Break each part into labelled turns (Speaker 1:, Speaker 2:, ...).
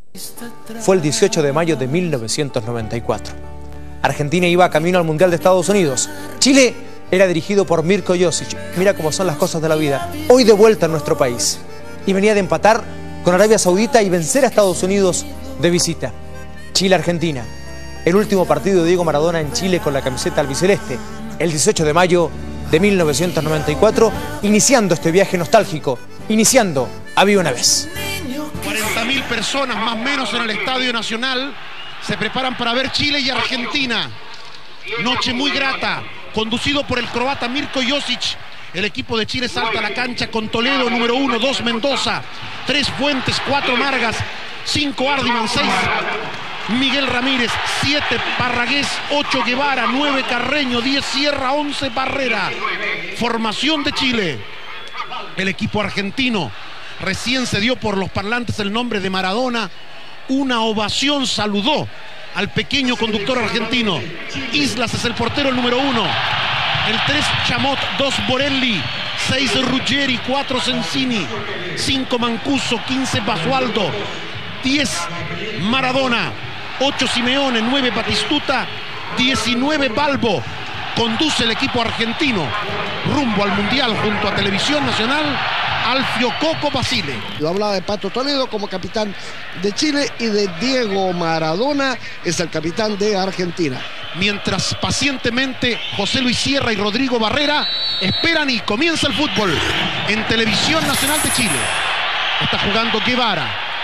Speaker 1: Fue el 18 de mayo de 1994. Argentina iba camino al Mundial de Estados Unidos. Chile era dirigido por Mirko Josic. Mira cómo son las cosas de la vida. Hoy de vuelta en nuestro país. Y venía de empatar con Arabia Saudita y vencer a Estados Unidos de visita. Chile-Argentina. El último partido de Diego Maradona en Chile con la camiseta albiceleste. El 18 de mayo de 1994. Iniciando este viaje nostálgico. Iniciando Había una vez.
Speaker 2: 40.000 personas más o menos en el Estadio Nacional se preparan para ver Chile y Argentina. Noche muy grata, conducido por el croata Mirko Josic. El equipo de Chile salta a la cancha con Toledo, número 1, 2 Mendoza, 3 Fuentes, 4 Margas, 5 Ardiman, 6 Miguel Ramírez, 7 Parragués, 8 Guevara, 9 Carreño, 10 Sierra, 11 Barrera. Formación de Chile. El equipo argentino recién se dio por los parlantes el nombre de Maradona. Una ovación saludó al pequeño conductor argentino. Islas es el portero número 1. El 3 Chamot, 2 Borelli, 6 Ruggeri, 4 Sensini, 5 Mancuso, 15 Basualdo, 10 Maradona, 8 Simeone, 9 Batistuta, 19 Balbo. Conduce el equipo argentino rumbo al Mundial junto a Televisión Nacional, Alfio Coco Basile.
Speaker 3: Yo hablaba de Pato Toledo como capitán de Chile y de Diego Maradona, es el capitán de Argentina.
Speaker 2: Mientras pacientemente José Luis Sierra y Rodrigo Barrera esperan y comienza el fútbol en Televisión Nacional de Chile. Está jugando Guevara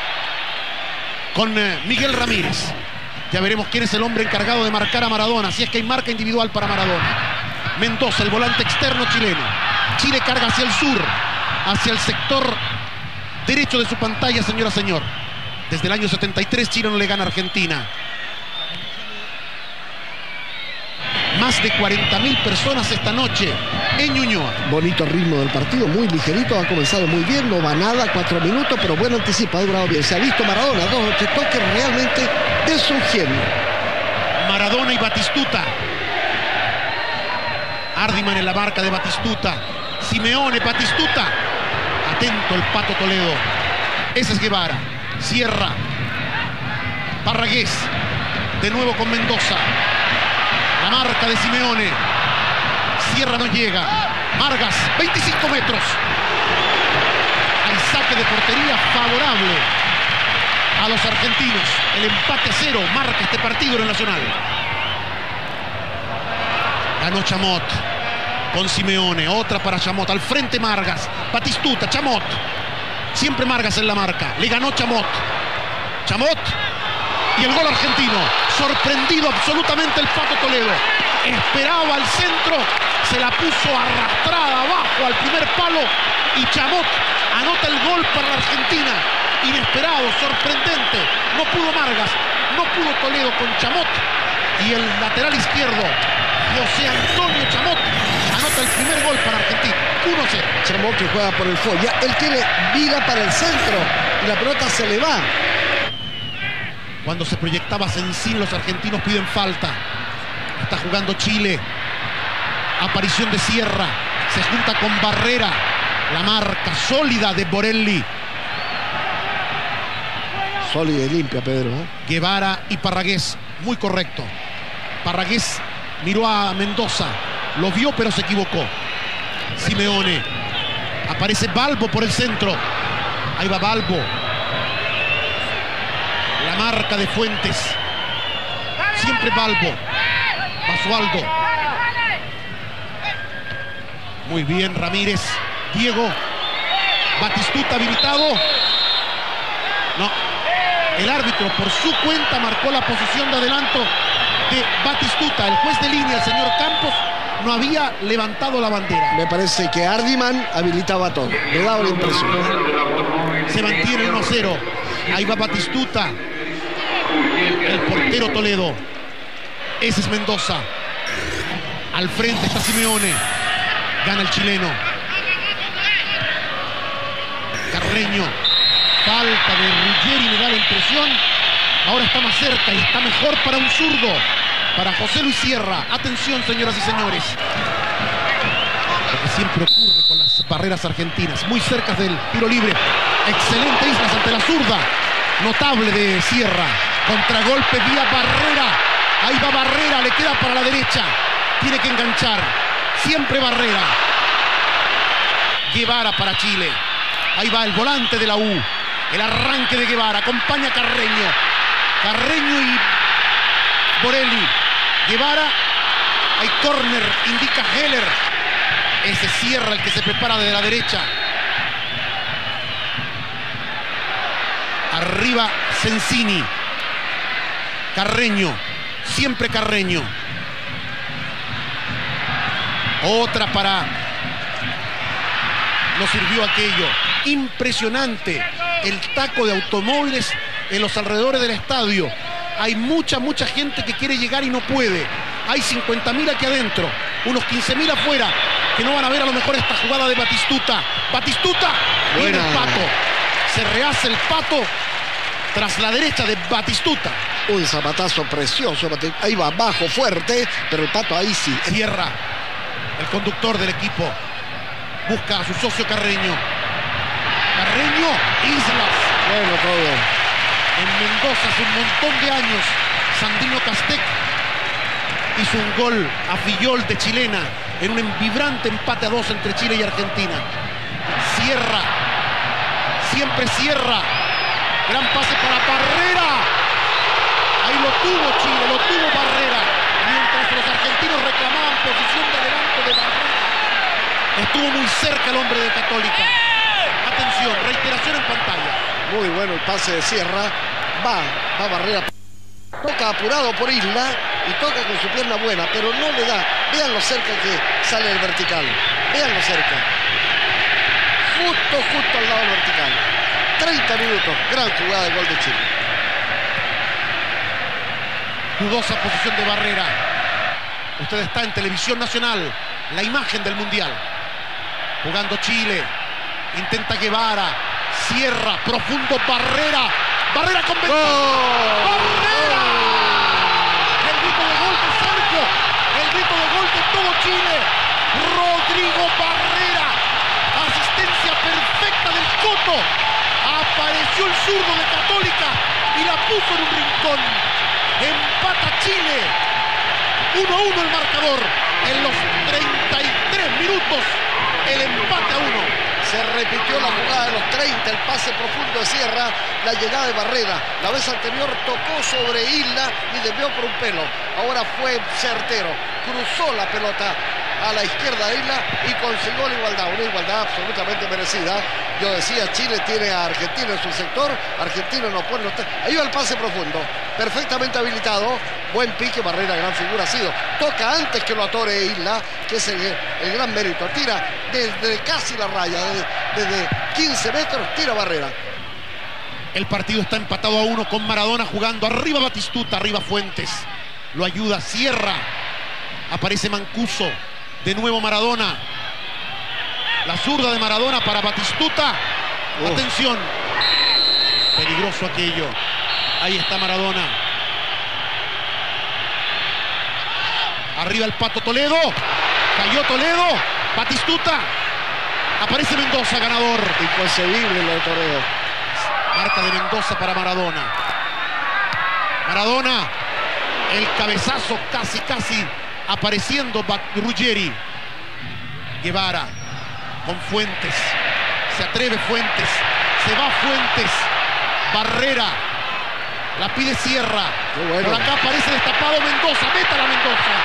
Speaker 2: con Miguel Ramírez. Ya veremos quién es el hombre encargado de marcar a Maradona, si es que hay marca individual para Maradona. Mendoza, el volante externo chileno. Chile carga hacia el sur, hacia el sector derecho de su pantalla, señora, señor. Desde el año 73 Chile no le gana a Argentina. Más de 40.000 personas esta noche en Ñuñoa.
Speaker 3: Bonito ritmo del partido, muy ligerito, ha comenzado muy bien, no va nada, 4 minutos, pero bueno anticipa, ha durado bien. Se ha visto Maradona, 2 o 3 toques realmente de su genio.
Speaker 2: Maradona y Batistuta. Ardiman en la marca de Batistuta. Simeone, Batistuta. Atento el Pato Toledo. Ese es Guevara. Sierra. Parragués. De nuevo con Mendoza. La marca de Simeone. Sierra no llega. Margas, 25 metros. Hay saque de portería favorable a los argentinos. El empate a 0 marca este partido en el Nacional. Ganó Chamot con Simeone. Otra para Chamot. Al frente Margas. Batistuta, Chamot. Siempre Margas en la marca. Le ganó Chamot. Chamot. Y el gol argentino. Sorprendido absolutamente el Pato Toledo. Esperaba al centro. Se la puso arrastrada abajo al primer palo. Y Chamot anota el gol para la Argentina. Inesperado, sorprendente. No pudo Margas. No pudo Toledo con Chamot. Y el lateral izquierdo, José Antonio Chamot, anota el primer gol para Argentina. 1-0.
Speaker 3: Chamot que juega por el fondo. Ya él quiere vira para el centro. Y la pelota se le va.
Speaker 2: Cuando se proyectaba Sensín, los argentinos piden falta. Está jugando Chile. Aparición de Sierra. Se junta con Barrera. La marca sólida de Borelli.
Speaker 3: Sólida y limpia, Pedro.
Speaker 2: Guevara y Parragués. Muy correcto. Parragués miró a Mendoza. Lo vio, pero se equivocó. Simeone. Aparece Balbo por el centro. Ahí va Balbo. La marca de Fuentes. Siempre Balbo. Basualdo. Muy bien Ramírez. Diego. Batistuta habilitado. No. El árbitro por su cuenta marcó la posición de adelanto de Batistuta. El juez de línea, el señor Campos, no había levantado la bandera.
Speaker 3: Me parece que Ardiman habilitaba todo. Me da la impresión.
Speaker 2: Se mantiene 1-0. Ahí va Batistuta. El portero Toledo. Ese es Mendoza. Al frente está Simeone. Gana el chileno. Carreño. Falta de Ruggeri, me da la impresión. Ahora está más cerca y está mejor para un zurdo. Para José Luis Sierra. Atención, señoras y señores. Lo que siempre ocurre con las barreras argentinas. Muy cerca del tiro libre. Excelente Islas ante la zurda. notable de Sierra. Contragolpe vía Barrera. Ahí va Barrera, le queda para la derecha. Tiene que enganchar. Siempre Barrera. Guevara para Chile. Ahí va el volante de la U. El arranque de Guevara. Acompaña Carreño. Carreño y Borelli. Guevara. Hay córner. Indica Heller. Ese Sierra el que se prepara desde la derecha. Arriba Sensini. Carreño. Siempre Carreño. Otra para... No sirvió aquello. Impresionante el taco de automóviles en los alrededores del estadio. Hay mucha gente que quiere llegar y no puede. Hay 50.000 aquí adentro, unos 15.000 afuera, que no van a ver a lo mejor esta jugada de Batistuta. Batistuta, viene el Pato. Se rehace el Pato tras la derecha de Batistuta.
Speaker 3: Un zapatazo precioso. Ahí va, bajo, fuerte, pero el Pato ahí sí.
Speaker 2: Sierra, el conductor del equipo, busca a su socio Carreño. Carreño, Islas.
Speaker 3: Bueno, todo.
Speaker 2: En Mendoza hace un montón de años, Sandino Castec hizo un gol a Fillol de Chilena en un vibrante empate a 2 entre Chile y Argentina. Sierra, siempre Sierra. Gran pase para Barrera. Ahí lo tuvo Chile, lo tuvo Barrera. Mientras los argentinos reclamaban posición de adelanto de Barrera. Estuvo muy cerca el hombre de Católica. Atención, reiteración en pantalla.
Speaker 3: Muy bueno el pase de Sierra. Va Barrera. Toca apurado por Isla y toca con su pierna buena, pero no le da. Vean lo cerca que sale el vertical. Vean lo cerca. Justo al lado del vertical. 30 minutos. Gran jugada de gol de Chile.
Speaker 2: Dudosa posición de Barrera. Usted está en Televisión Nacional. La imagen del Mundial. Jugando Chile. Intenta Guevara. Sierra. Profundo Barrera. Barrera con ventaja. ¡Barrera! El grito de gol de Sergio. El grito de gol de todo Chile. Rodrigo Barrera. Asistencia perfecta del Coto. Apareció el zurdo de Católica y la puso en un rincón. Empata Chile. 1-1 el marcador. En los 33 minutos el empate a 1.
Speaker 3: Se repitió la jugada de los 30, el pase profundo de Sierra, la llegada de Barrera. La vez anterior tocó sobre Isla y desvió por un pelo. Ahora fue certero, cruzó la pelota a la izquierda de Isla y consiguió la igualdad. Una igualdad absolutamente merecida. Yo decía, Chile tiene a Argentina en su sector, Argentina no pone... Ahí va el pase profundo, perfectamente habilitado. Buen pique, Barrera, gran figura ha sido. Toca antes que lo atore Isla, que es el gran mérito. Tira desde casi la raya, desde 15 metros, tira Barrera.
Speaker 2: El partido está empatado a 1 con Maradona jugando. Arriba Batistuta, arriba Fuentes. Lo ayuda Sierra. Aparece Mancuso. De nuevo Maradona. La zurda de Maradona para Batistuta. Atención. Peligroso aquello. Ahí está Maradona. Arriba el Pato Toledo. Cayó Toledo. Batistuta. Aparece Mendoza, ganador.
Speaker 3: Inconcebible lo de Toledo.
Speaker 2: Marca de Mendoza para Maradona. Maradona. El cabezazo casi apareciendo Ruggeri. Guevara con Fuentes. Se atreve Fuentes. Se va Fuentes. Barrera. La pide Sierra.
Speaker 3: Bueno.
Speaker 2: Por acá aparece destapado Mendoza. Métala Mendoza.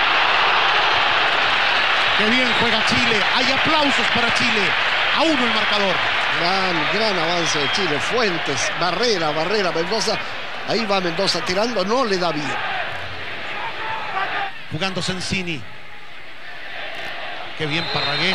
Speaker 2: Qué bien juega Chile. Hay aplausos para Chile. A 1 el marcador.
Speaker 3: Gran avance de Chile. Fuentes, Barrera, Mendoza. Ahí va Mendoza tirando. No le da bien.
Speaker 2: Jugando Sensini. Qué bien Parragués.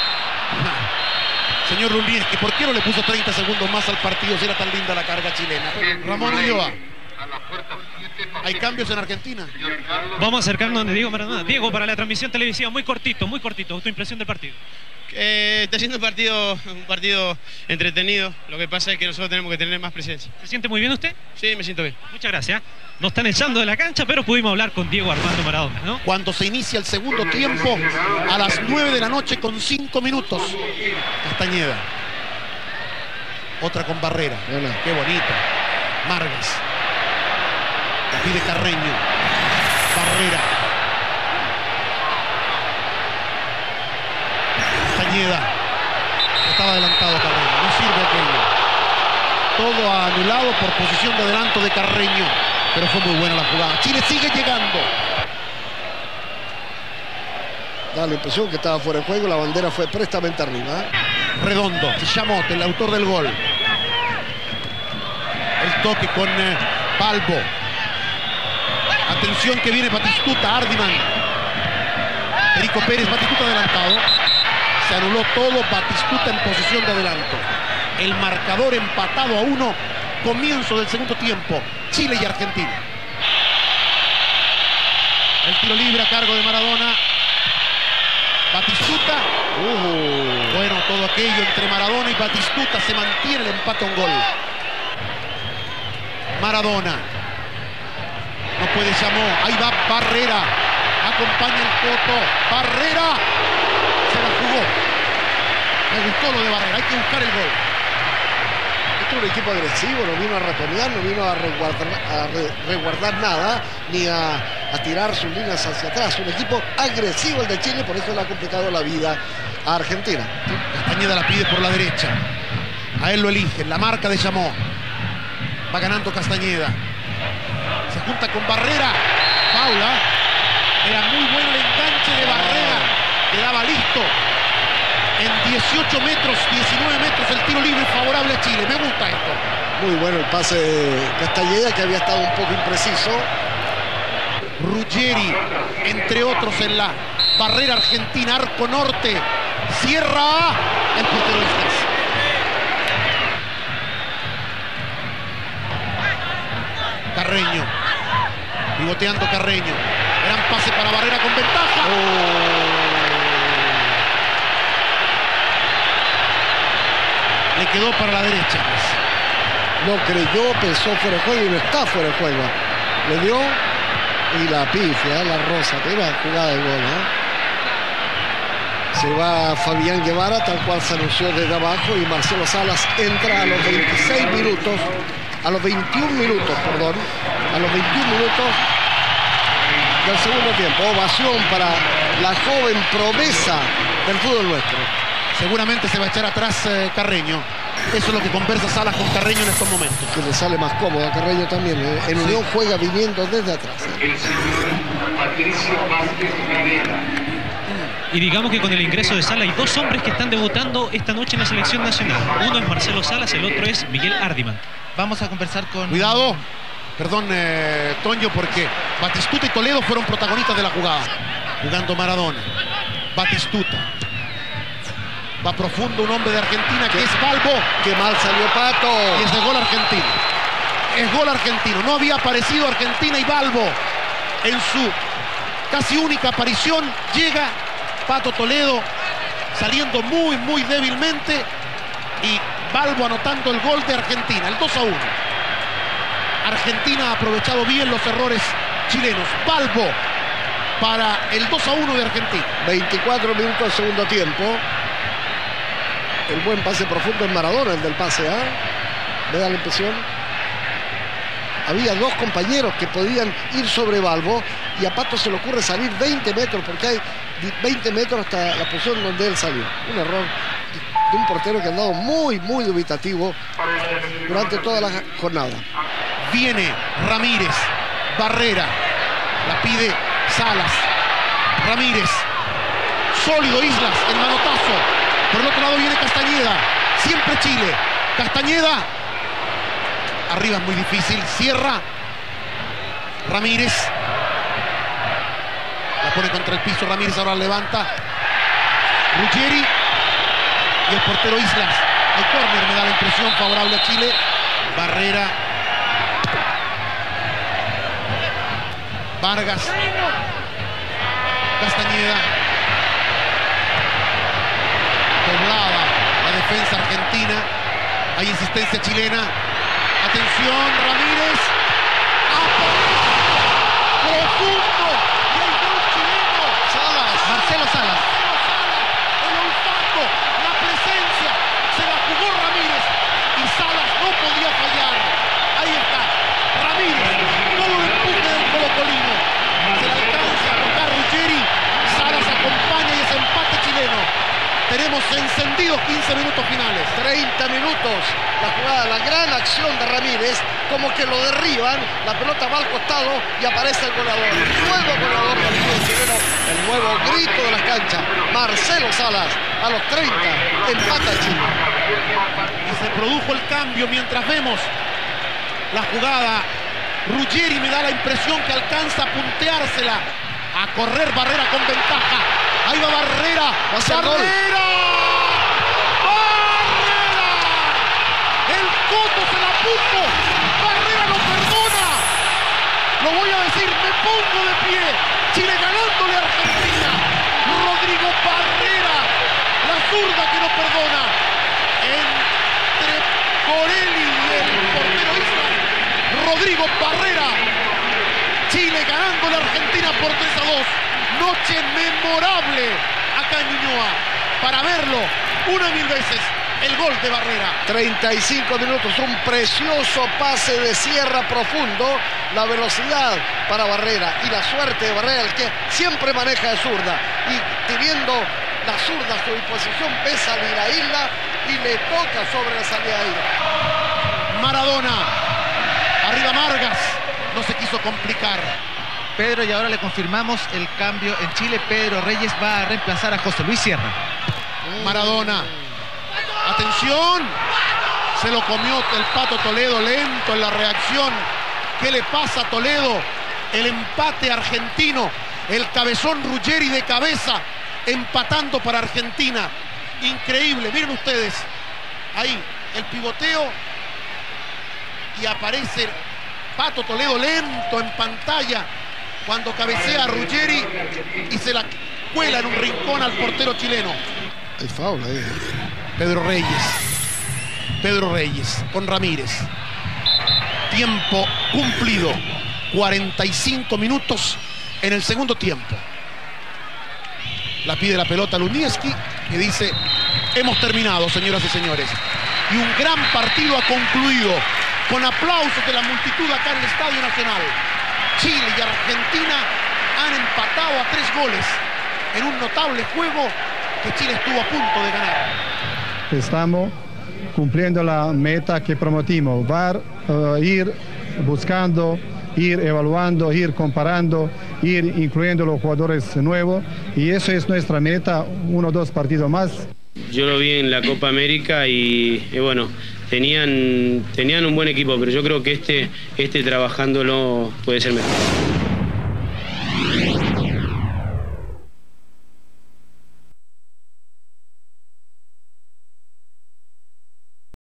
Speaker 2: Señor Rulieski, ¿por qué no le puso 30 segundos más al partido si era tan linda la carga chilena? Ramón Ulloa. ¿Hay cambios en Argentina?
Speaker 4: Vamos a acercarnos donde Diego Maradona. Diego, para la transmisión televisiva, muy cortito. Tu impresión del partido.
Speaker 5: Está siendo un partido entretenido. Lo que pasa es que nosotros tenemos que tener más presencia.
Speaker 4: ¿Se siente muy bien usted?
Speaker 5: Sí, me siento bien.
Speaker 4: Muchas gracias. Nos están echando de la cancha, pero pudimos hablar con Diego Armando Maradona, ¿no?
Speaker 2: Cuando se inicia el segundo tiempo, a las 9 de la noche con 5 minutos. Castañeda. Otra con Barrera.
Speaker 3: Hola.
Speaker 2: Qué bonita. Vargas. La pide Carreño. Barrera. Castañeda. Estaba adelantado Carreño. No sirve aquello. Todo anulado por posición de adelanto de Carreño. Pero fue muy buena la jugada. Chile sigue llegando.
Speaker 3: Da la impresión que estaba fuera de juego. La bandera fue prestamente arriba.
Speaker 2: Redondo. Chamot, el autor del gol. El toque con Balbo. Atención que viene Batistuta, Ardiman. Perico Pérez, Batistuta adelantado. Se anuló todo, Batistuta en posición de adelanto. El marcador empatado a 1. Comienzo del segundo tiempo. Chile y Argentina. El tiro libre a cargo de Maradona. Batistuta. Bueno, todo aquello entre Maradona y Batistuta. Se mantiene el empate a un gol. Maradona. No puede Chamot. Ahí va Barrera. Acompaña el Coto. Barrera. Se la jugó. Me gustó lo de Barrera. Hay que buscar el gol.
Speaker 3: Este es un equipo agresivo. No vino a ratonear, no vino a resguardar nada, ni a tirar sus líneas hacia atrás. Un equipo agresivo el de Chile, por eso le ha complicado la vida a Argentina.
Speaker 2: Castañeda la pide por la derecha. A él lo eligen. La marca de Chamot. Va ganando Castañeda. Se junta con Barrera. Paula. Era muy bueno el enganche de Barrera. Quedaba listo. En 18 metros, 19 metros el tiro libre favorable a Chile. Me gusta esto.
Speaker 3: Muy bueno el pase de Castañeda, que había estado un poco impreciso.
Speaker 2: Ruggeri, entre otros en la barrera argentina. Arco norte. Cierra el portero Islas. Carreño. Pivoteando Carreño. Gran pase para Barrera con ventaja. Le quedó para la derecha.
Speaker 3: No creyó, pensó fuera de juego y no está fuera de juego. Le dio y la pifia, la rosa. Que era jugada de gol, Se va Fabián Guevara, tal cual se anunció desde abajo, y Marcelo Salas entra a los 26 minutos. A los 21 minutos, perdón. A los 21 minutos del segundo tiempo. Ovación para la joven promesa del fútbol nuestro.
Speaker 2: Seguramente se va a echar atrás Carreño. Eso es lo que conversa Salas con Carreño en estos momentos.
Speaker 3: Que le sale más cómodo a Carreño también. En Unión juega viniendo desde atrás.
Speaker 6: El señor Patricio Vázquez Rivera.
Speaker 4: Y digamos que con el ingreso de Salas hay dos hombres que están debutando esta noche en la selección nacional. Uno es Marcelo Salas, el otro es Miguel Ardiman.
Speaker 7: Vamos a conversar con...
Speaker 2: Cuidado. Perdón, Toño, porque Batistuta y Toledo fueron protagonistas de la jugada. Jugando Maradona. Batistuta. Va profundo un hombre de Argentina que es Balbo.
Speaker 3: Qué mal salió Pato.
Speaker 2: Y es de gol argentino. Es gol argentino. No había aparecido Argentina y Balbo en su casi única aparición. Llega Pato Toledo saliendo muy, muy débilmente. Y Balbo anotando el gol de Argentina. El 2-1. Argentina ha aprovechado bien los errores chilenos. Balbo para el 2-1 de Argentina.
Speaker 3: 24 minutos del segundo tiempo. El buen pase profundo en Maradona, el del pase A. Me da la impresión. Había dos compañeros que podían ir sobre Balbo y a Pato se le ocurre salir 20 metros, porque hay 20 metros hasta la posición donde él salió. Un error de un portero que ha andado muy, muy dubitativo durante toda la jornada.
Speaker 2: Viene Ramírez. Barrera. La pide Salas. Ramírez. Sólido Islas. El manotazo. Por el otro lado viene Castañeda. Siempre Chile. Castañeda. Arriba es muy difícil. Cierra. Ramírez. La pone contra el piso. Ramírez ahora levanta. Ruggeri. Y el portero Islas. El córner me da la impresión favorable a Chile. Barrera. Vargas. Castañeda. Poblada la defensa argentina. Hay insistencia chilena. Atención, Ramírez. Profundo. Y hay gol chileno.
Speaker 3: Salas.
Speaker 2: Marcelo Salas. El olfato, la presencia. Se la jugó Ramírez. Y Salas no podía fallar. Ahí está. tenemos encendidos 15 minutos finales.
Speaker 3: 30 minutos. La jugada, la gran acción de Ramírez, como que lo derriban, la pelota va al costado y aparece el goleador. El nuevo goleador del fútbol chileno, el nuevo grito de las canchas. Marcelo Salas, a los 30, empata Chile.
Speaker 2: Y se produjo el cambio mientras vemos la jugada. Ruggeri me da la impresión que alcanza a punteársela, a correr Barrera con ventaja. Ahí va Barrera.
Speaker 3: Va a ser gol.
Speaker 2: ¡Barrera! ¡Barrera! El Coto se la puso. Barrera no perdona. Lo voy a decir, me pongo de pie. Chile ganándole a Argentina. Rodrigo Barrera, la zurda que no perdona. Entre Corelli y el portero Isla, Rodrigo Barrera. Chile ganándole a Argentina por 3-2. Noche memorable acá en Ñuñoa. Para verlo una mil veces, el gol de Barrera.
Speaker 3: 35 minutos, un precioso pase de Sierra profundo. La velocidad para Barrera y la suerte de Barrera, el que siempre maneja de zurda. Y teniendo la zurda a su disposición, ve salir a Isla y le toca sobre la salida de Isla.
Speaker 2: Maradona. Arriba Margas. No se quiso complicar.
Speaker 7: Pedro, y ahora le confirmamos el cambio en Chile. Pedro Reyes va a reemplazar a José Luis Sierra.
Speaker 2: Maradona. Atención. Se lo comió el Pato Toledo, lento en la reacción. ¿Qué le pasa a Toledo? El empate argentino. El cabezón Ruggeri de cabeza. Empatando para Argentina. Increíble. Miren ustedes. Ahí el pivoteo. Y aparece Pato Toledo lento en pantalla cuando cabecea a Ruggeri y se la cuela en un rincón al portero chileno.
Speaker 3: El foul ahí.
Speaker 2: Pedro Reyes con Ramírez. Tiempo cumplido. 45 minutos en el segundo tiempo. La pide la pelota Lunieski, que dice: hemos terminado, señoras y señores. Y un gran partido ha concluido, con aplausos de la multitud acá en el Estadio Nacional. Chile y Argentina han empatado a 3 goles en un notable juego que Chile estuvo a punto de ganar.
Speaker 8: Estamos cumpliendo la meta que prometimos, ir buscando, ir evaluando, ir comparando, ir incluyendo los jugadores nuevos, y eso es nuestra meta, 1 o 2 partidos más.
Speaker 9: Yo lo vi en la Copa América y bueno, tenían un buen equipo, pero yo creo que este trabajándolo puede ser mejor.